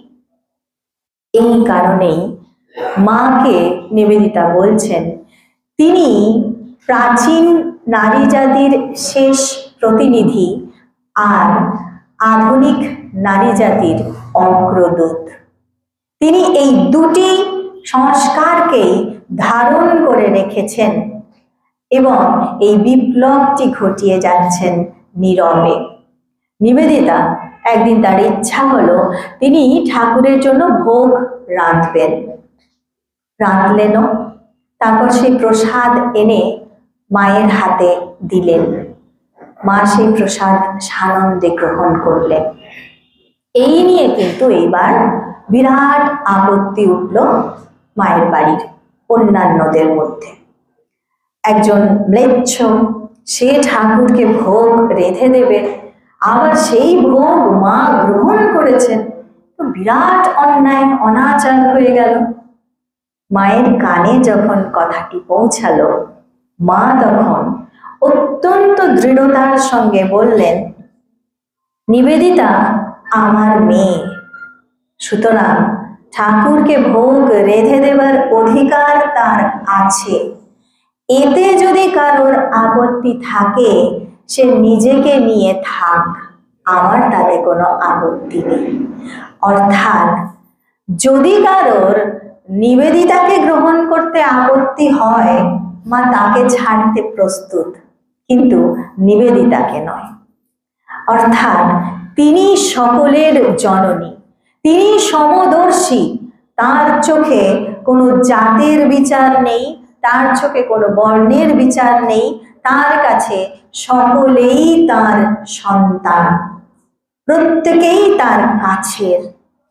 [SPEAKER 1] এই কারণেই মাকে নিবেদিতা বলছেন তিনি প্রাচীন নারী জাতির শেষ প্রতিনিধি আর আধুনিক নারী জাতির অগ্রদূত। তিনি এই দুটি সংস্কারকেই ধারণ করে রেখেছেন এবং এই বিপ্লবটি ঘটিয়ে যাচ্ছেন নীরবে। নিবেদিতা একদিন তার ইচ্ছা হলো তিনি ঠাকুরের জন্য ভোগ রাঁধবেন। রাঁধলেনও, তারপর সেই প্রসাদ এনে মায়ের হাতে দিলেন। মা সেই প্রসাদ সানন্দে গ্রহণ করলেন। এই নিয়ে কিন্তু এইবার বিরাট আপত্তি উঠল মায়ের বাড়ির অন্যান্যদের মধ্যে। একজন ম্লেচ্ছ সে ঠাকুরকে ভোগ রেঁধে দেবে, আবার সেই ভোগ মা গ্রহণ করেছেন, তো বিরাট অন্যায় অনাচার হয়ে গেল। মায়ের কানে যখন কথাটি পৌঁছালো, মা তখন অত্যন্ত দৃঢ়তার সঙ্গে বললেন, নিবেদিতা আমার মেয়ে, সুতরাং ঠাকুরকে ভোগ রেঁধে দেবার অধিকার তার আছে। এতে যদি কারোর আপত্তি থাকে সে নিজেকে নিয়ে থাক, আমার তাতে কোনো আপত্তি নেই। অর্থাৎ যদি কারোর নিবেদিতাকে গ্রহণ করতে আপত্তি হয়, মা তাকে ছাড়তে প্রস্তুত, কিন্তু নিবেদিতাকে নয়। অর্থাৎ তিনি সকলের জননী, তিনি সমদর্শী, তার চোখে কোনো জাতের বিচার নেই, তার চোখে কোনো বর্ণের বিচার নেই, তার কাছে সকলেই তার সন্তান, প্রত্যেকেই তার কাছের।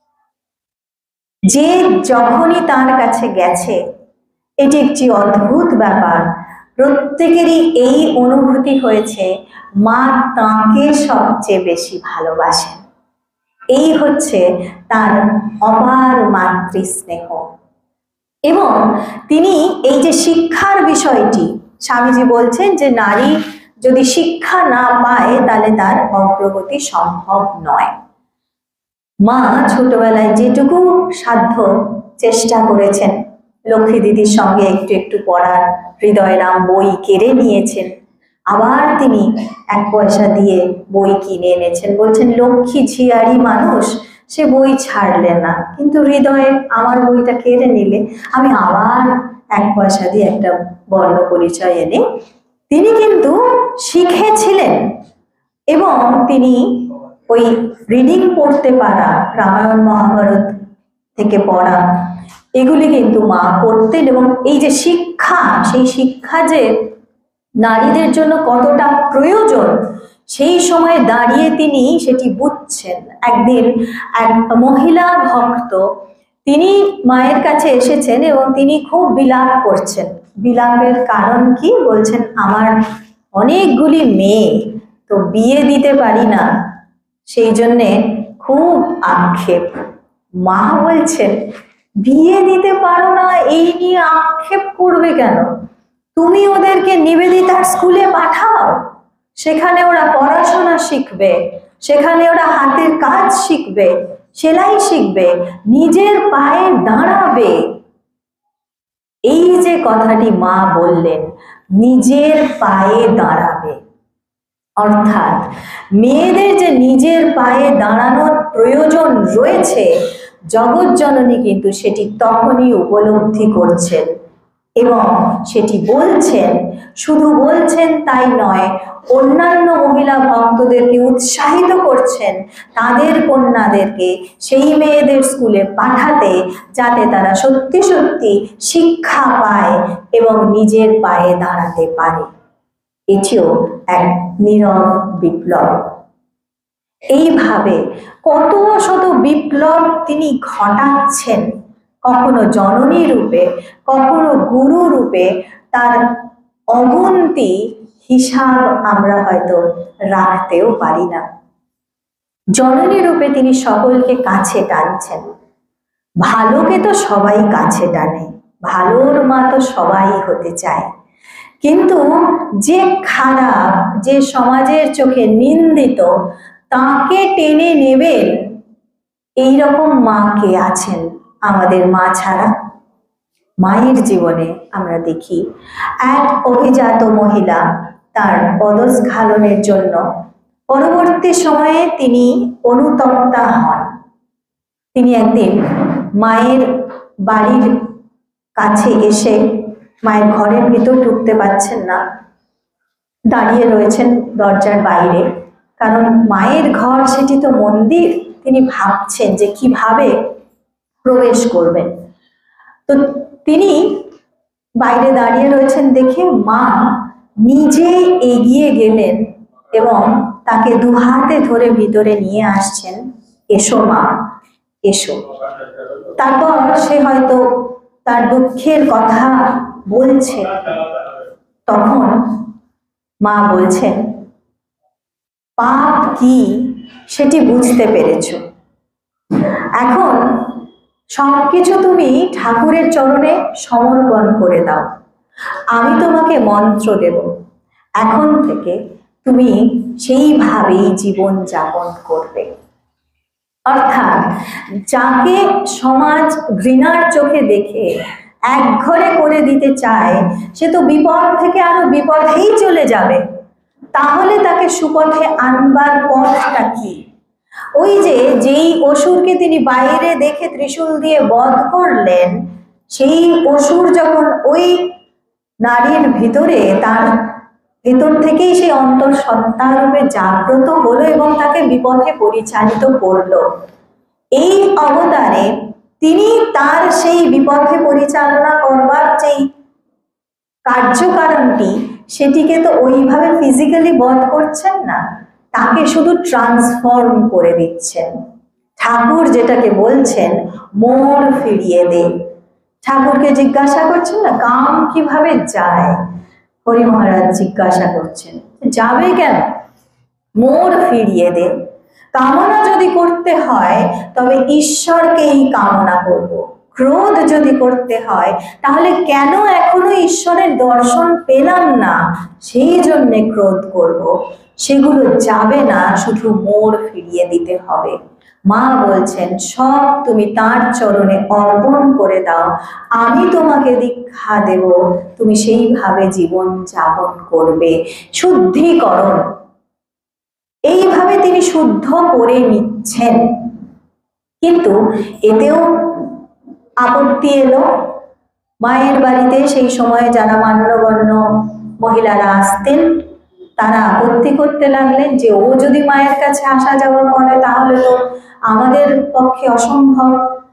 [SPEAKER 1] যে যখনই তার কাছে গেছে, এটি একটি অদ্ভুত ব্যাপার, প্রত্যেকেরই এই অনুভূতি হয়েছে মা তাঁকে সবচেয়ে বেশি ভালোবাসেন। এই হচ্ছে তার অপার মাতৃস্নেহ। এবং তিনি এই যে শিক্ষার বিষয়টি, স্বামীজি বলছেন যে নারী যদি শিক্ষা না পায় তাহলে তার অগ্রগতি সম্ভব নয়। মা ছোটবেলায় যেটুকু সাধ্য চেষ্টা করেছেন, লক্ষ্মী দিদির সঙ্গে একটু একটু পড়ার, হৃদয়রাম বই কেড়ে নিয়েছেন, আবার তিনি 1 পয়সা দিয়ে বই কিনে এনেছেন, বলছেন লক্ষ্মী ঝিয়ারি মানুষ, সে বই ছাড়লে না, কিন্তু হৃদয়ে আমার বইটা কেড়ে নিলে, আমি আবার 1 পয়সা দিয়ে একটা বর্ণ পরিচয় এনে তিনি কিন্তু শিখেছিলেন। এবং তিনি ওই রিডিং পড়তে পারা, রামায়ণ মহাভারত থেকে পড়া, এগুলি কিন্তু মা করতেন। এবং এই যে শিক্ষা, সেই শিক্ষা যে নারীদের জন্য কতটা প্রয়োজন, সেই সময় দাঁড়িয়ে তিনি সেটি বুঝছেন। একদিন এক মহিলা ভক্ত তিনি মায়ের কাছে এসেছেন এবং তিনি খুব বিলাপ করছেন। বিলাপের কারণ কি? বলছেন আমার অনেকগুলি মেয়ে, তো বিয়ে দিতে পারি না, সেই জন্যে খুব আক্ষেপ। মা বলছেন বিয়ে দিতে পারো না, এই নিয়ে আক্ষেপ করবে কেন? তুমি ওদেরকে নিবেদিতার স্কুলে পাঠাও, সেখানে ওরা পড়াশোনা শিখবে, সেখানে ওরা হাতের কাজ শিখবে, সেলাই শিখবে, নিজের পায়ে দাঁড়াবে। এই যে কথাটি মা বললেন, নিজের পায়ে দাঁড়াবে, অর্থাৎ মেয়েদের যে নিজের পায়ে দাঁড়ানোর প্রয়োজন রয়েছে, জগৎজননী কিন্তু সেটি তখনই উপলব্ধি করছেন এবং সেটি বলছেন। শুধু বলছেন তাই নয়, অন্যান্য মহিলা ভক্তদেরকে উৎসাহিত করছেন তাদের কন্যাদেরকে সেই মেয়েদের স্কুলে পাঠাতে, যাতে তারা সত্যি সত্যি শিক্ষা পায় এবং নিজের পায়ে দাঁড়াতে পারে। এটিও এক নীরব বিপ্লব। এইভাবে কত শত বিপ্লব তিনি ঘটাচ্ছেন, কখনো জননী রূপে, কখনো গুরু রূপে, তার অগুন্তি হিসাব আমরা হয়তো রাখতেও পারি না। জননী রূপে তিনি সকলকে কাছে টানছেন। ভালোকে তো সবাই কাছে টানে, ভালোর মা তো সবাই হতে চায়, কিন্তু যে খারাপ, যে সমাজের চোখে নিন্দিত, তাকে টেনে নেবেন, এই রকম মা কে আছেন আমাদের মা ছাড়া? মায়ের জীবনে আমরা দেখি এক অভিজাত মহিলা তার পদস্খলনের জন্য পরবর্তী সময়ে তিনি অনুতপ্তা হন। তিনি একদিন মায়ের বাড়ির কাছে এসে মায়ের ঘরের ভিতর ঢুকতে পারছেন না, দাঁড়িয়ে রয়েছেন দরজার বাইরে, কারণ মায়ের ঘর সেটি তো মন্দির। তিনি ভাবছেন যে কিভাবে প্রবেশ করবেন। তো তিনি বাইরে দাঁড়িয়ে রয়েছেন দেখে মা নিজে এগিয়ে গেলেন এবং তাকে 2 হাতে ধরে ভিতরে নিয়ে আসছেন, এসো মা, এসো। তারপর সে হয়তো তার দুঃখের কথা বলছে, তখন মা বলছেন, পাপ কি সেটি বুঝতে পেরেছ, এখন সবকিছু তুমি ঠাকুরের চরণে সমর্পণ করে দাও। আমি তোমাকে মন্ত্র দেব, এখন থেকে তুমি সেইভাবেই জীবন যাপন করবে। অর্থাৎ যাকে সমাজ ঘৃণার চোখে দেখে একঘরে করে দিতে চায়, সে তো বিপদ থেকে আরো বিপদেই চলে যাবে। তাহলে তাকে সুপথে আনবার পথটা কি? ওই যে যেই অসুরকে তিনি বাইরে দেখে ত্রিশূল দিয়ে বধ করলেন, সেই অসুর যখন ওই নারীর ভিতরে, তার ভেতর থেকেই সেই অন্তঃসত্ত্বা রূপে জাগ্রত হলো এবং তাকে বিপথে পরিচালিত করলো। এই অবতারে তিনি তার সেই বিপথে পরিচালনা করবার যেই কার্যকারণটি, সেটিকে তো ওইভাবে ফিজিক্যালি বধ করছেন না, তাকে শুধু ট্রান্সফর্ম করে দিচ্ছেন। ঠাকুর যেটাকে বলছেন মোড় ফিরিয়ে দে। ঠাকুরকে জিজ্ঞাসা করছেন না, কাম কিভাবে যায়? হরি মহারাজ জিজ্ঞাসা করছেন, যাবে কেন? মোড় ফিরিয়ে দে। কামনা যদি করতে হয় তবে ঈশ্বরকেই কামনা করব। ক্রোধ যদি করতে হয় তাহলে কেন এখনো ঈশ্বরের দর্শন পেলাম না, সেই জন্যে ক্রোধ করব। সেগুলো যাবে না, শুধু মোড় ফিরিয়ে দিতে হবে। মা বলছেন, সব তুমি তার চরণে অর্পণ করে দাও, আমি তোমাকে দীক্ষা দেব, তুমি সেইভাবে জীবন যাপন করবে। শুদ্ধিকরণ, এইভাবে তিনি শুদ্ধ করে নিচ্ছেন। কিন্তু এতেও আপত্তি এলো। মায়ের বাড়িতে সেই সময় যারা মান্যগণ্য মহিলারা আসতেন, তারা আপত্তি করতে লাগলেন যে ও যদি মায়ের কাছে আসা যাওয়া করে তাহলে তো আমাদের পক্ষে অসম্ভব।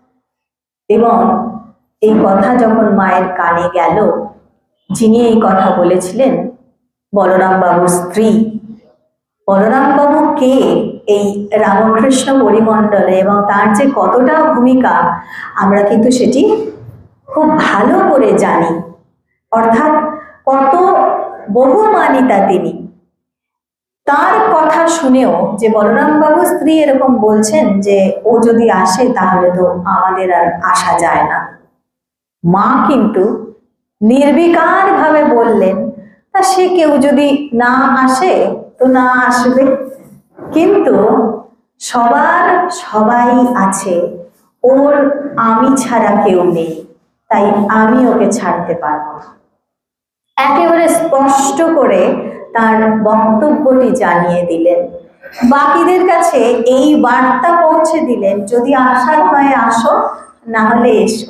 [SPEAKER 1] এবং এই কথা যখন মায়ের কানে গেল, যিনি এই কথা বলেছিলেন বলরাম বাবুর স্ত্রী। বলরাম বাবু কে এই রামকৃষ্ণ পরিমণ্ডলে এবং তার যে কতটা ভূমিকা, আমরা কিন্তু সেটি খুব ভালো করে জানি। অর্থাৎ কত বহুমানিতা তিনি। তার কথা শুনেও যে বলরাম বাবু স্ত্রী এরকম বলছেন যে ও যদি আসে তাহলে তো আমাদের আর আসা যায় না, মা কিন্তু নির্বিকার ভাবে বললেন, তা সে কেউ যদি না আসে তো না আসবে, কিন্তু সবার সবাই আছে, ওর আমি ছাড়া কেউ নেই, তাই আমি ওকে ছাড়তে পারবো না। একেবারে স্পষ্ট করে তার বক্তব্যটি জানিয়ে দিলেন। বাকিদের কাছে এই বার্তা পৌঁছে দিলেন, যদি আসার হয় আসো, না হলে এসো।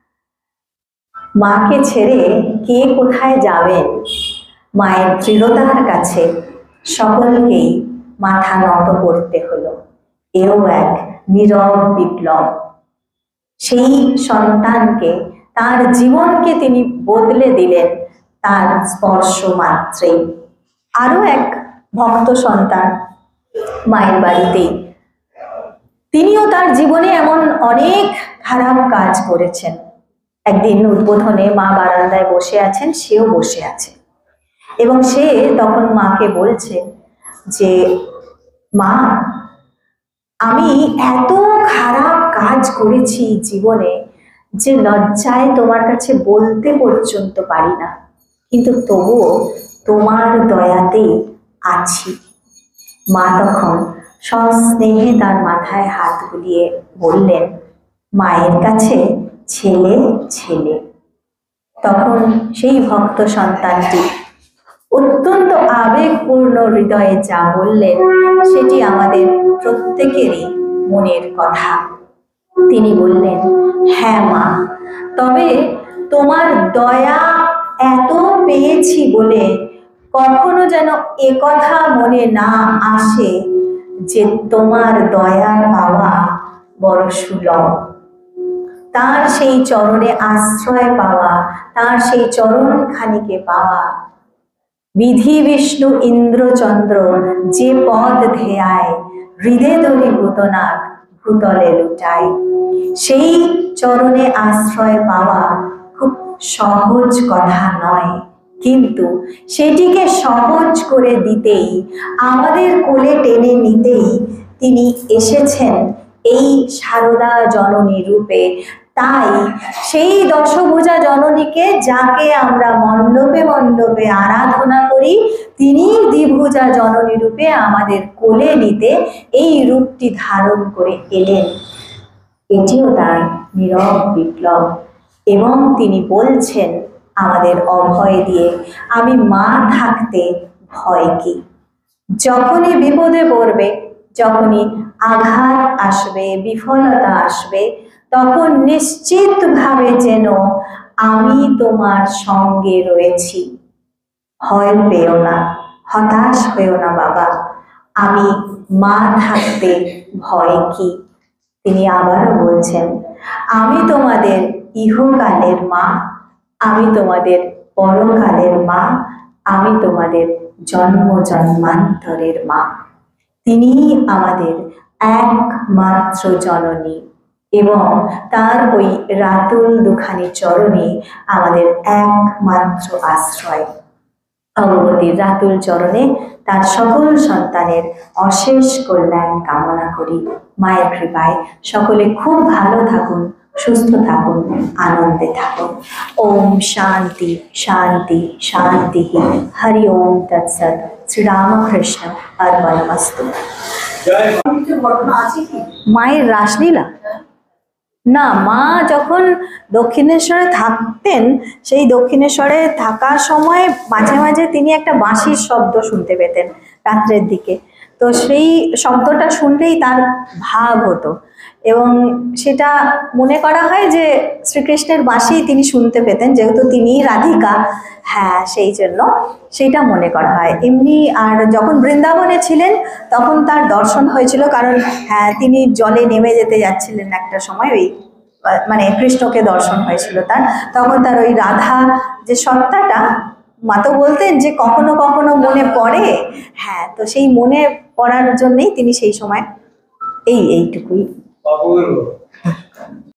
[SPEAKER 1] মাকে ছেড়ে কে কোথায় যাবেন? মায়ের দৃঢ়তার কাছে সকলকেই মাথা নত করতে হলো। এও এক নীরব বিপ্লব। সেই সন্তানকে, তার জীবনকে তিনি বদলে দিলেন তার স্পর্শ মাত্রেই। আরো এক ভক্ত সন্তান মায়ের বাড়িতেই, তিনিও তার জীবনে এমন অনেক খারাপ কাজ করেছেন। একদিন উদ্বোধনে মা বারান্দায় বসে আছেন, সেও বসে আছে এবং সে তখন মাকে বলছে যে মা, আমি এত খারাপ কাজ করেছি জীবনে যে লজ্জায় তোমার কাছে বলতে পর্যন্ত পারি না, কিন্তু তবুও তোমার দয়াতেই আছি। মা তখন সস্নেহে তার মাথায় হাত বুলিয়ে বললেন, মায়ের কাছে ছেলে ছেলে। তখন সেই ভক্ত সন্তানটি অত্যন্ত আবেগপূর্ণ হৃদয়ে যা বললেন, সেটি আমাদের প্রত্যেকেরই মনের কথা। তিনি বললেন, হ্যাঁ মা, তবে তোমার দয়া এত পেয়েছি বলে কখনো যেন একথা মনে না আসে যে তোমার দয়া পাওয়া বড় সুলভ। তার সেই চরণে আশ্রয় পাওয়া, তার সেই চরণ খানিকে পাওয়া, বিধি বিষ্ণু ইন্দ্রচন্দ্র যে পদ ধেয়ায়, হৃদে ধরি ভূতনাথ ভূতলে লুটায়। সেই চরণে আশ্রয় পাওয়া খুব সহজ কথা নয়, কিন্তু সেটিকে সহজ করে দিতেই, আমাদের কোলে টেনে নিতেই তিনি এসেছেন এই সারদা জননী রূপে। তাই সেই দশভুজা জননীকে, যাকে আমরা মণ্ডপে মণ্ডপে আরাধনা করি, তিনি দ্বিভুজা জননী রূপে আমাদের কোলে নিতে এই রূপটি ধারণ করে এলেন। এটিও তার নীরব বিপ্লব। এবং তিনি বলছেন আমাদের অভয় দিয়ে, আমি মা থাকতে ভয় কি? যখনই বিপদে পড়বে, যখনই আঘাত আসবে, বিফলতা আসবে, তখন নিশ্চিতভাবে যেন আমি তোমার সঙ্গে রয়েছি। ভয় পেও না, হতাশ হয়েও না বাবা, আমি মা থাকতে ভয় কি? তিনি আবারও বলছেন, আমি তোমাদের ইহকালের মা, আমি তোমাদের পরকালের মা, আমি তোমাদের জন্ম জন্মান্তরের মা। তিনি আমাদের একমাত্র জননী এবং তার ওই রাতুল দুখানি চরণে আমাদের একমাত্র আশ্রয়। ভগবতীর রাতুল চরণে তার সকল সন্তানের অশেষ কল্যাণ কামনা করি। মায়ের কৃপায় সকলে খুব ভালো থাকুন, সুস্থ থাকুন, আনন্দে থাকুন। ওম শান্তি শান্তি শান্তি। হরি ওম তৎসৎ। শ্রীরামকৃষ্ণ অর্পণমস্তু। মায়ের রাসলীলা না, মা যখন দক্ষিণেশ্বরে থাকতেন, সেই দক্ষিণেশ্বরে থাকার সময় মাঝে মাঝে তিনি একটা বাঁশির শব্দ শুনতে পেতেন রাত্রের দিকে। তো সেই শব্দটা শুনলেই তার ভাব হতো এবং সেটা মনে করা হয় যে শ্রীকৃষ্ণের বাঁশি তিনি শুনতে পেতেন, যেহেতু তিনিই রাধিকা। হ্যাঁ, সেই জন্য সেটা মনে করা হয়। এমনি আর যখন বৃন্দাবনে ছিলেন তখন তার দর্শন হয়েছিল, কারণ হ্যাঁ, তিনি জলে নেমে যেতে যাচ্ছিলেন একটা সময়, ওই মানে কৃষ্ণকে দর্শন হয়েছিল তার। তখন তার ওই রাধা যে সত্তাটা, মা তো বলতেন যে কখনো কখনো মনে পড়ে। হ্যাঁ, তো সেই মনে পড়ার জন্যই তিনি সেই সময় এইটুকুই